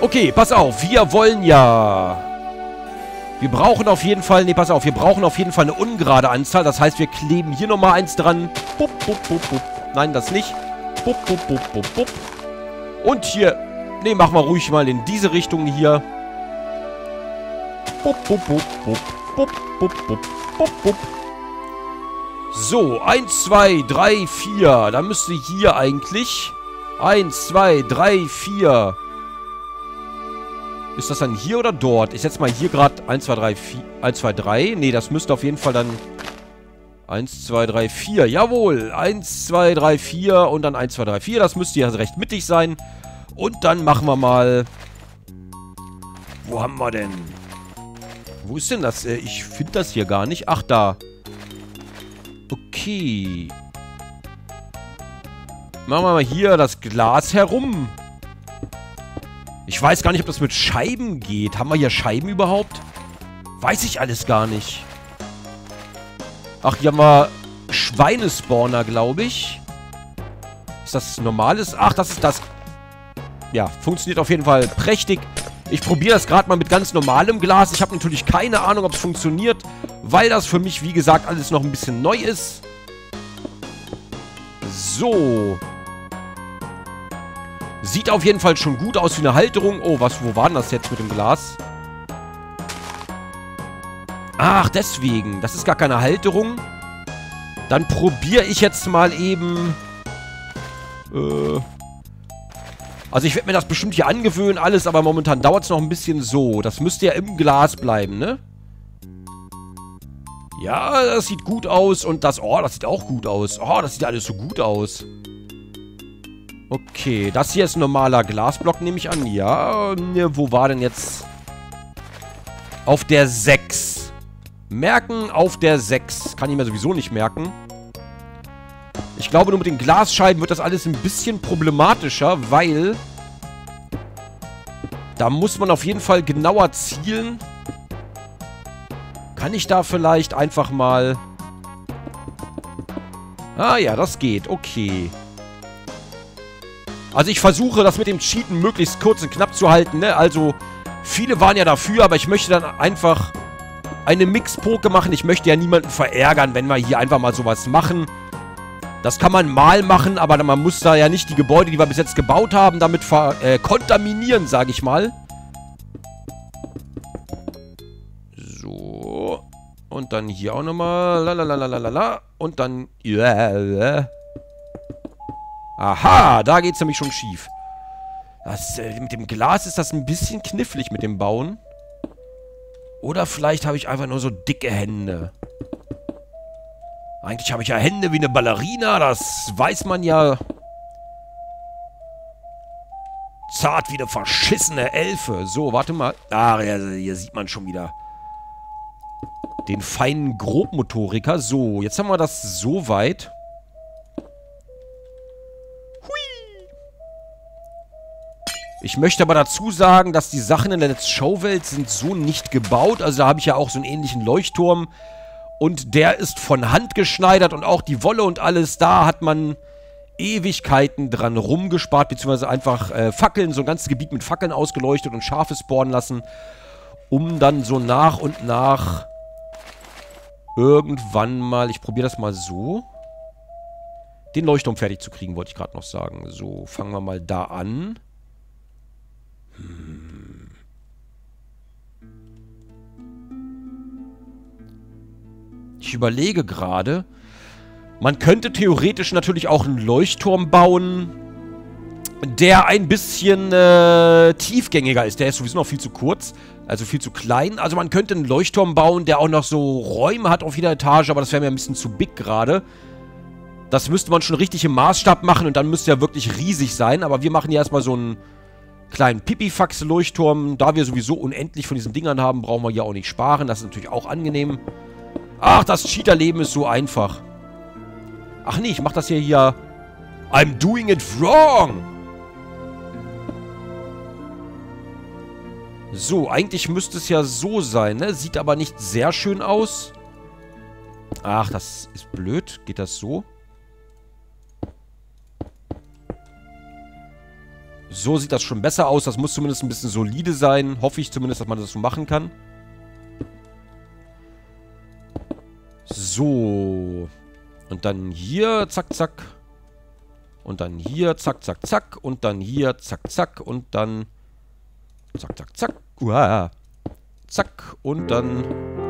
Okay, pass auf. Wir wollen ja... Wir brauchen auf jeden Fall... Ne, pass auf. Wir brauchen auf jeden Fall eine ungerade Anzahl. Das heißt, wir kleben hier nochmal eins dran. Bup, bup, bup, bup. Nein, das nicht. Bup, bup, bup, bup, bup. Und hier... Ne, machen wir ruhig mal in diese Richtung hier. Bup, bup, bup, bup. Bup, bup, bup, bup, bup. So, 1, 2, 3, 4. Da müsste hier eigentlich... 1, 2, 3, 4. Ist das dann hier oder dort? Ich setze mal hier gerade 1, 2, 3, 4. 1, 2, 3. Nee, das müsste auf jeden Fall dann... 1, 2, 3, 4. Jawohl. 1, 2, 3, 4 und dann 1, 2, 3, 4. Das müsste ja recht mittig sein. Und dann machen wir mal... Wo haben wir denn? Wo ist denn das? Ich finde das hier gar nicht. Ach, da. Okay. Machen wir mal hier das Glas herum. Ich weiß gar nicht, ob das mit Scheiben geht. Haben wir hier Scheiben überhaupt? Weiß ich alles gar nicht. Ach, hier haben wir Schweinespawner, glaube ich. Ist das normales? Ach, das ist das. Ja, funktioniert auf jeden Fall prächtig. Ich probiere das gerade mal mit ganz normalem Glas. Ich habe natürlich keine Ahnung, ob es funktioniert, weil das für mich, wie gesagt, alles noch ein bisschen neu ist. So. Sieht auf jeden Fall schon gut aus wie eine Halterung. Oh, wo war denn das jetzt mit dem Glas? Ach, deswegen. Das ist gar keine Halterung. Dann probiere ich jetzt mal eben... Also ich werde mir das bestimmt hier angewöhnen, alles, aber momentan dauert es noch ein bisschen so. Das müsste ja im Glas bleiben, ne? Ja, das sieht gut aus. Und das... Oh, das sieht auch gut aus. Oh, das sieht alles so gut aus. Okay, das hier ist ein normaler Glasblock, nehme ich an. Ja, ne, wo war denn jetzt... Auf der 6. Merken auf der 6. Kann ich mir sowieso nicht merken. Ich glaube, nur mit den Glasscheiben wird das alles ein bisschen problematischer, weil... Da muss man auf jeden Fall genauer zielen. Kann ich da vielleicht einfach mal... Ah ja, das geht. Okay. Also ich versuche, das mit dem Cheaten möglichst kurz und knapp zu halten, ne? Also, viele waren ja dafür, aber ich möchte dann einfach eine Mix-Poke machen. Ich möchte ja niemanden verärgern, wenn wir hier einfach mal sowas machen. Das kann man mal machen, aber man muss da ja nicht die Gebäude, die wir bis jetzt gebaut haben, damit kontaminieren, sage ich mal. So. Und dann hier auch nochmal. Lalalala. Und dann... Aha, da geht's nämlich schon schief. Das, mit dem Glas ist das ein bisschen knifflig mit dem Bauen. Oder vielleicht habe ich einfach nur so dicke Hände. Eigentlich habe ich ja Hände wie eine Ballerina, das weiß man ja. Zart wie eine verschissene Elfe. So, warte mal. Ah, hier sieht man schon wieder den feinen Grobmotoriker. So, jetzt haben wir das so weit. Ich möchte aber dazu sagen, dass die Sachen in der Let's Show-Welt sind so nicht gebaut. Also da habe ich ja auch so einen ähnlichen Leuchtturm. Und der ist von Hand geschneidert und auch die Wolle und alles. Da hat man Ewigkeiten dran rumgespart, beziehungsweise einfach Fackeln, so ein ganzes Gebiet mit Fackeln ausgeleuchtet und Schafe spawnen lassen. Um dann so nach und nach irgendwann mal, ich probiere das mal so, den Leuchtturm fertig zu kriegen, wollte ich gerade noch sagen. So, fangen wir mal da an. Ich überlege gerade, man könnte theoretisch natürlich auch einen Leuchtturm bauen, der ein bisschen tiefgängiger ist. Der ist sowieso noch viel zu kurz, also viel zu klein. Also man könnte einen Leuchtturm bauen, der auch noch so Räume hat auf jeder Etage, aber das wäre mir ein bisschen zu big gerade. Das müsste man schon richtig im Maßstab machen und dann müsste er wirklich riesig sein. Aber wir machen hier erstmal so einen kleinen Pipifax-Leuchtturm. Da wir sowieso unendlich von diesen Dingern haben, brauchen wir hier auch nicht sparen. Das ist natürlich auch angenehm. Ach, das Cheater-Leben ist so einfach. Ach nee, ich mach das hier... I'm doing it wrong! So, eigentlich müsste es ja so sein, ne? Sieht aber nicht sehr schön aus. Ach, das ist blöd. Geht das so? So sieht das schon besser aus. Das muss zumindest ein bisschen solide sein. Hoffe ich zumindest, dass man das so machen kann. So. Und dann hier, zack, zack. Und dann hier, zack, zack, zack. Und dann hier, zack, zack. Und dann zack, zack, zack. Uah. Zack. Und dann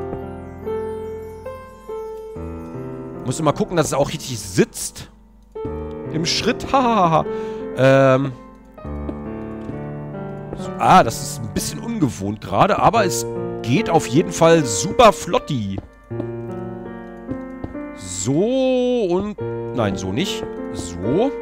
muss immer gucken, dass es auch richtig sitzt. Im Schritt. Hahaha. So, das ist ein bisschen ungewohnt gerade. Aber es geht auf jeden Fall super flotti. So und... Nein, so nicht. So.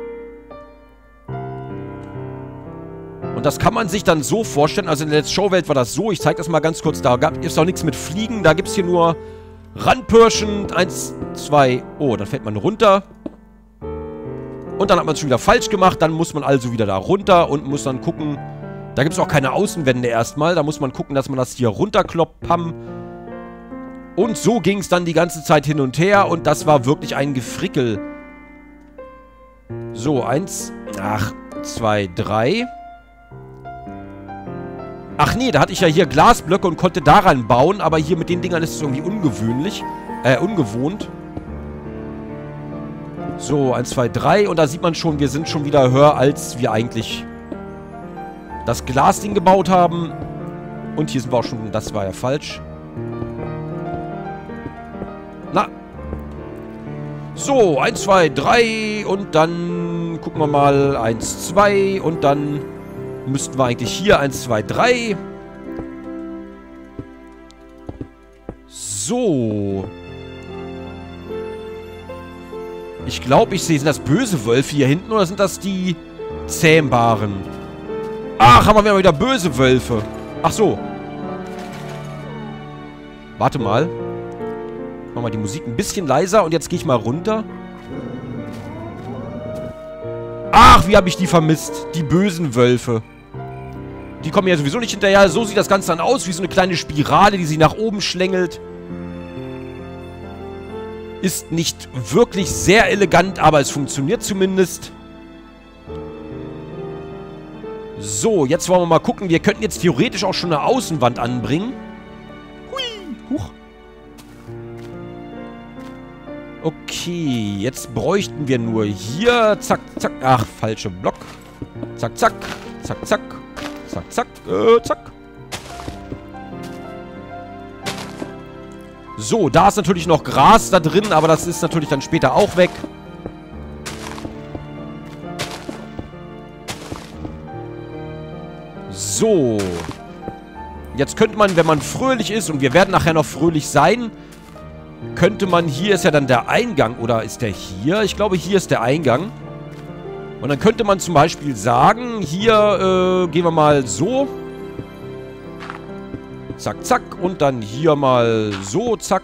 Und das kann man sich dann so vorstellen. Also in der Let's Show-Welt war das so. Ich zeige das mal ganz kurz. Da ist auch nichts mit Fliegen. Da gibt es hier nur ranpirschen. 1, 2. Oh, dann fällt man runter. Und dann hat man es schon wieder falsch gemacht. Dann muss man also wieder da runter und muss dann gucken. Da gibt es auch keine Außenwände erstmal. Da muss man gucken, dass man das hier runterkloppt. Pam. Und so ging es dann die ganze Zeit hin und her. Und das war wirklich ein Gefrickel. So, 1. Ach, 2, 3. Ach nee, da hatte ich ja hier Glasblöcke und konnte daran bauen. Aber hier mit den Dingern ist es irgendwie ungewöhnlich. Ungewohnt. So, 1, 2, 3. Und da sieht man schon, wir sind schon wieder höher, als wir eigentlich das Glasding gebaut haben. Und hier sind wir auch schon... Das war ja falsch. Na. So, 1, 2, 3. Und dann gucken wir mal. 1, 2. Und dann müssten wir eigentlich hier 1, 2, 3. So. Ich glaube, ich sehe... Sind das böse Wölfe hier hinten oder sind das die zähmbaren? Ach, haben wir wieder böse Wölfe. Ach so. Warte mal. Machen wir mal die Musik ein bisschen leiser und jetzt gehe ich mal runter. Ach, wie habe ich die vermisst. Die bösen Wölfe. Die kommen ja sowieso nicht hinterher. So sieht das Ganze dann aus, wie so eine kleine Spirale, die sich nach oben schlängelt. Ist nicht wirklich sehr elegant, aber es funktioniert zumindest. So, jetzt wollen wir mal gucken. Wir könnten jetzt theoretisch auch schon eine Außenwand anbringen. Hui, huch. Okay, jetzt bräuchten wir nur hier. Zack, zack. Ach, falscher Block. Zack, zack. Zack, zack. Zack, zack. Zack. So, da ist natürlich noch Gras da drin, aber das ist natürlich dann später auch weg. So. Jetzt könnte man, wenn man fröhlich ist, und wir werden nachher noch fröhlich sein, könnte man, hier ist ja dann der Eingang, oder ist der hier? Ich glaube, hier ist der Eingang. Und dann könnte man zum Beispiel sagen, hier gehen wir mal so. Zack, zack. Und dann hier mal so, zack.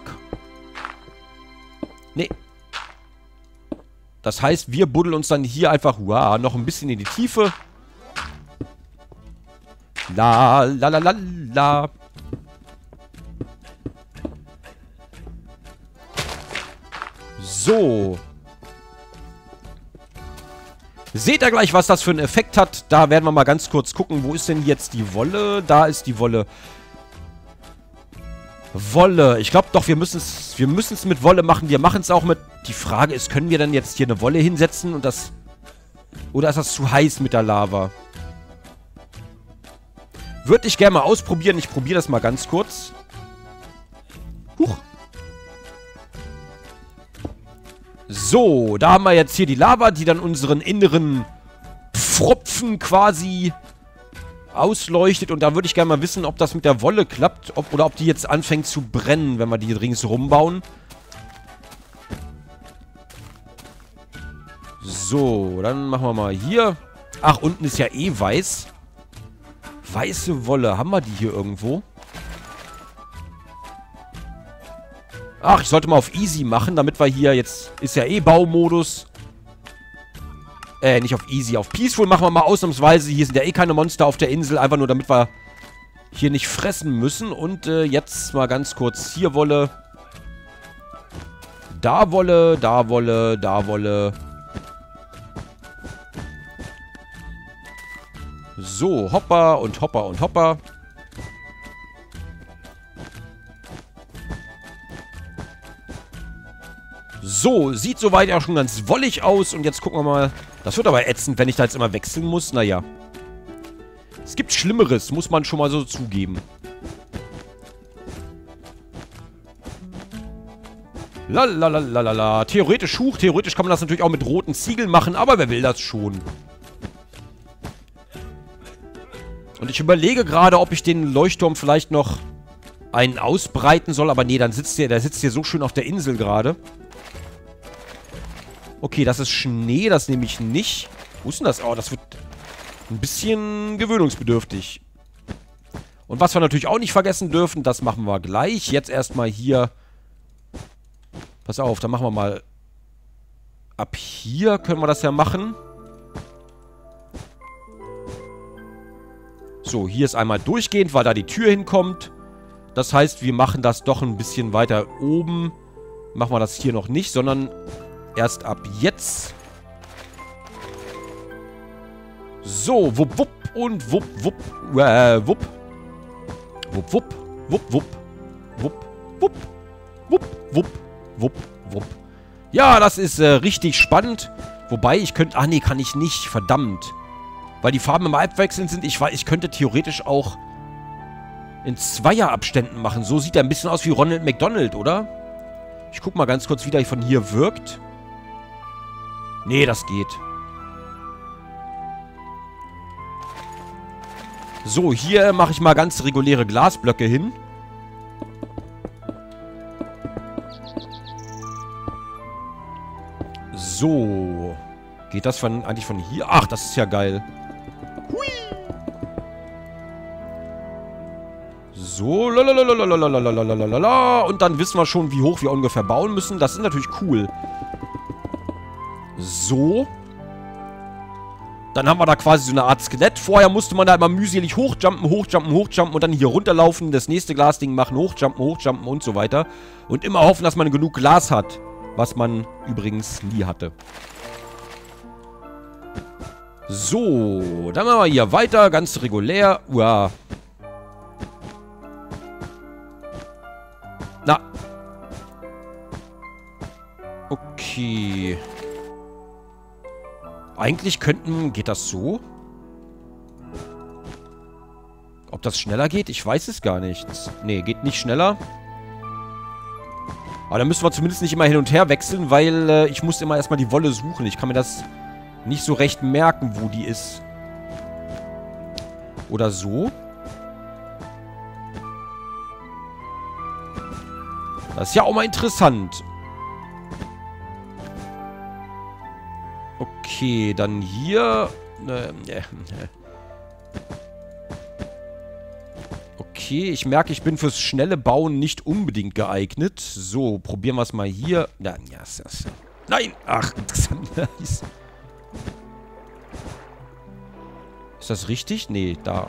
Nee. Das heißt, wir buddeln uns dann hier einfach noch ein bisschen in die Tiefe. La, la, la, la, la. So. Seht ihr gleich, was das für einen Effekt hat? Da werden wir mal ganz kurz gucken. Wo ist denn jetzt die Wolle? Da ist die Wolle. Wolle. Ich glaube doch, wir müssen es mit Wolle machen. Wir machen es auch mit... Die Frage ist, können wir dann jetzt hier eine Wolle hinsetzen und das... Oder ist das zu heiß mit der Lava? Würde ich gerne mal ausprobieren. Ich probiere das mal ganz kurz. Huch. So, da haben wir jetzt hier die Lava, die dann unseren inneren Pfropfen quasi ausleuchtet. Und da würde ich gerne mal wissen, ob das mit der Wolle klappt. Oder ob die jetzt anfängt zu brennen, wenn wir die ringsherum bauen. So, dann machen wir mal hier. Ach, unten ist ja eh weiß. Weiße Wolle. Haben wir die hier irgendwo? Ach, ich sollte mal auf Easy machen, damit wir hier jetzt... Ist ja eh Baumodus. Nicht auf Easy. Auf Peaceful machen wir mal ausnahmsweise. Hier sind ja eh keine Monster auf der Insel. Einfach nur, damit wir hier nicht fressen müssen. Und jetzt mal ganz kurz. Hier Wolle. Da Wolle. Da Wolle. Da Wolle. So, hoppa und hoppa und hoppa. So, sieht soweit ja schon ganz wollig aus. Und jetzt gucken wir mal. Das wird aber ätzend, wenn ich da jetzt immer wechseln muss. Naja. Es gibt Schlimmeres, muss man schon mal so zugeben. Lalalala. Theoretisch hoch. Theoretisch kann man das natürlich auch mit roten Ziegeln machen. Aber wer will das schon? Und ich überlege gerade, ob ich den Leuchtturm vielleicht noch einen ausbreiten soll. Aber nee, dann sitzt der sitzt hier so schön auf der Insel gerade. Okay, das ist Schnee, das nehme ich nicht. Wo ist denn das? Oh, das wird ein bisschen gewöhnungsbedürftig. Und was wir natürlich auch nicht vergessen dürfen, das machen wir gleich. Jetzt erstmal hier. Pass auf, dann machen wir mal. Ab hier können wir das ja machen. So, hier ist einmal durchgehend, weil da die Tür hinkommt. Das heißt, wir machen das doch ein bisschen weiter oben. Machen wir das hier noch nicht, sondern erst ab jetzt. So, wupp, wupp und wupp, wupp, wupp. Wupp, wupp, wupp, wupp, wupp, wupp, wupp, wupp, wupp, wupp. Ja, das ist richtig spannend. Wobei, ich könnte... Ach nee, kann ich nicht. Verdammt. Weil die Farben immer abwechselnd sind. Ich könnte theoretisch auch in Zweierabständen machen. So sieht er ein bisschen aus wie Ronald McDonald, oder? Ich guck mal ganz kurz, wie der von hier wirkt. Nee, das geht. So, hier mache ich mal ganz reguläre Glasblöcke hin. So. Geht das eigentlich von hier? Ach, das ist ja geil. Hui. So. Lalalala. Und dann wissen wir schon, wie hoch wir ungefähr bauen müssen. Das ist natürlich cool. So. Dann haben wir da quasi so eine Art Skelett. Vorher musste man da immer mühselig hochjumpen, hochjumpen, hochjumpen und dann hier runterlaufen, das nächste Glasding machen, hochjumpen, hochjumpen und so weiter. Und immer hoffen, dass man genug Glas hat. Was man übrigens nie hatte. So, dann machen wir hier weiter, ganz regulär. Uah. Na. Okay. Eigentlich könnten... Geht das so? Ob das schneller geht? Ich weiß es gar nicht. Nee, geht nicht schneller. Aber dann müssen wir zumindest nicht immer hin und her wechseln, weil ich muss immer erstmal die Wolle suchen. Ich kann mir das nicht so recht merken, wo die ist. Oder so. Das ist ja auch mal interessant. Okay, dann hier. Okay, ich merke, ich bin fürs schnelle Bauen nicht unbedingt geeignet. So, probieren wir es mal hier. Ja, nein! Ach, interessant. Ist das richtig? Nee, da.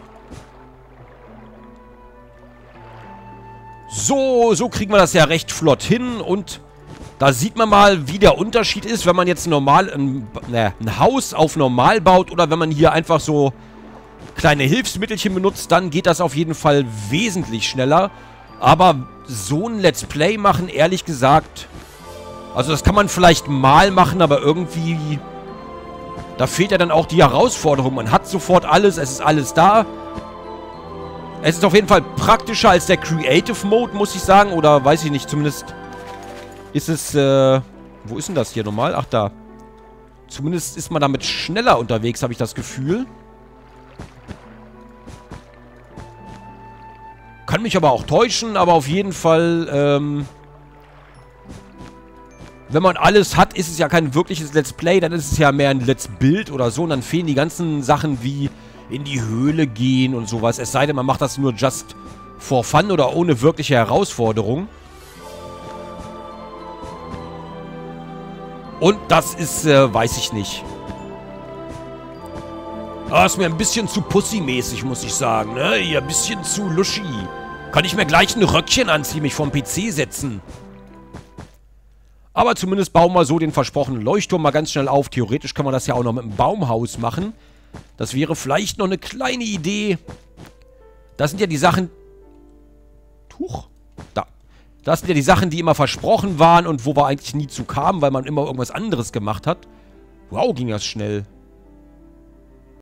So kriegen wir das ja recht flott hin. Und da sieht man mal, wie der Unterschied ist, wenn man jetzt normal ein Haus auf normal baut oder wenn man hier einfach so kleine Hilfsmittelchen benutzt, dann geht das auf jeden Fall wesentlich schneller. Aber so ein Let's Play machen, ehrlich gesagt, also das kann man vielleicht mal machen, aber irgendwie, da fehlt ja dann auch die Herausforderung. Man hat sofort alles, es ist alles da. Es ist auf jeden Fall praktischer als der Creative Mode, muss ich sagen. Oder weiß ich nicht, zumindest ist es, wo ist denn das hier nochmal? Ach, da. Zumindest ist man damit schneller unterwegs, habe ich das Gefühl. Kann mich aber auch täuschen, aber auf jeden Fall, wenn man alles hat, ist es ja kein wirkliches Let's Play, dann ist es ja mehr ein Let's Build oder so. Und dann fehlen die ganzen Sachen wie in die Höhle gehen und sowas. Es sei denn, man macht das nur just for fun oder ohne wirkliche Herausforderung. Und das ist, weiß ich nicht. Ah, ist mir ein bisschen zu pussymäßig, muss ich sagen, ne? Hier, ein bisschen zu luschi. Kann ich mir gleich ein Röckchen anziehen, mich vom PC setzen. Aber zumindest bauen wir so den versprochenen Leuchtturm mal ganz schnell auf. Theoretisch kann man das ja auch noch mit einem Baumhaus machen. Das wäre vielleicht noch eine kleine Idee. Das sind ja die Sachen... Tuch? Da. Das sind ja die Sachen, die immer versprochen waren und wo wir eigentlich nie zu kamen, weil man immer irgendwas anderes gemacht hat. Wow, ging das schnell.